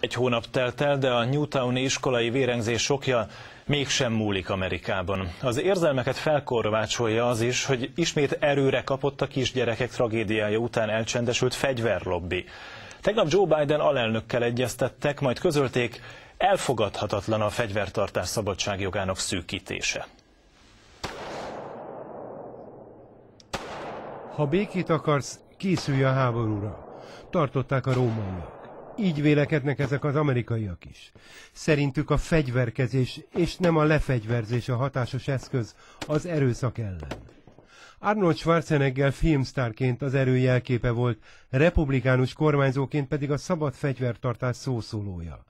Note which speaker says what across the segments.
Speaker 1: Egy hónap telt el, de a Newtowni iskolai vérengzés sokja mégsem múlik Amerikában. Az érzelmeket felkorbácsolja az is, hogy ismét erőre kapott a kisgyerekek tragédiája után elcsendesült fegyverlobbi. Tegnap Joe Biden alelnökkel egyeztettek, majd közölték, elfogadhatatlan a fegyvertartás szabadságjogának szűkítése.
Speaker 2: Ha békét akarsz, készülj a háborúra, tartották a rómaiak. Így vélekednek ezek az amerikaiak is. Szerintük a fegyverkezés és nem a lefegyverzés a hatásos eszköz az erőszak ellen. Arnold Schwarzenegger filmsztárként az erő jelképe volt, republikánus kormányzóként pedig a szabad fegyvertartás szószólója.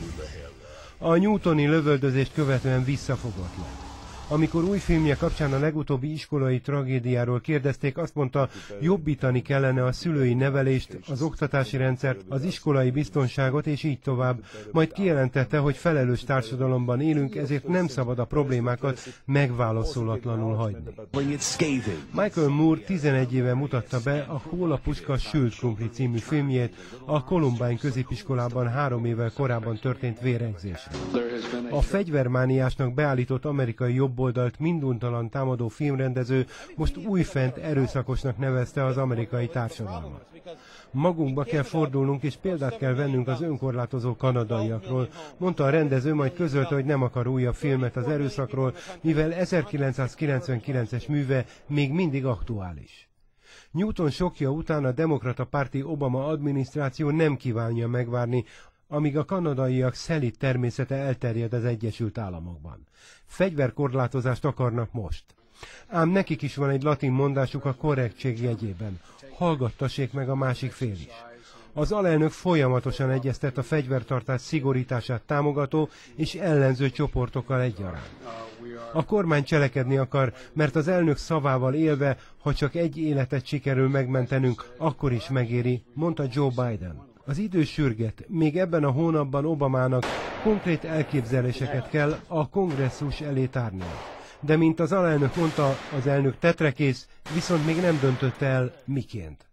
Speaker 2: A newtoni lövöldözést követően visszafogott lett. Amikor új filmje kapcsán a legutóbbi iskolai tragédiáról kérdezték, azt mondta, jobbítani kellene a szülői nevelést, az oktatási rendszert, az iskolai biztonságot és így tovább. Majd kijelentette, hogy felelős társadalomban élünk, ezért nem szabad a problémákat megválaszolatlanul hagyni. Michael Moore 11 éve mutatta be a Hol a puska sült krumpli című filmjét a Columbine középiskolában 3 évvel korábban történt vérengzésre. A fegyvermániásnak beállított amerikai jobboldalt minduntalan támadó filmrendező most újfent erőszakosnak nevezte az amerikai társadalmat. Magunkba kell fordulnunk és példát kell vennünk az önkorlátozó kanadaiakról, mondta a rendező, majd közölte, hogy nem akar újabb filmet az erőszakról, mivel 1999-es műve még mindig aktuális. Newton sokja után a demokrata párti Obama adminisztráció nem kívánja megvárni, amíg a kanadaiak szelíd természete elterjed az Egyesült Államokban. Fegyverkorlátozást akarnak most. Ám nekik is van egy latin mondásuk a korrektség jegyében. Hallgattassék meg a másik fél is. Az alelnök folyamatosan egyeztet a fegyvertartás szigorítását támogató és ellenző csoportokkal egyaránt. A kormány cselekedni akar, mert az elnök szavával élve, ha csak egy életet sikerül megmentenünk, akkor is megéri, mondta Joe Biden. Az idő sürget, még ebben a hónapban Obamának konkrét elképzeléseket kell a kongresszus elé tárnia. De mint az alelnök mondta, az elnök tetrekész, viszont még nem döntötte el, miként.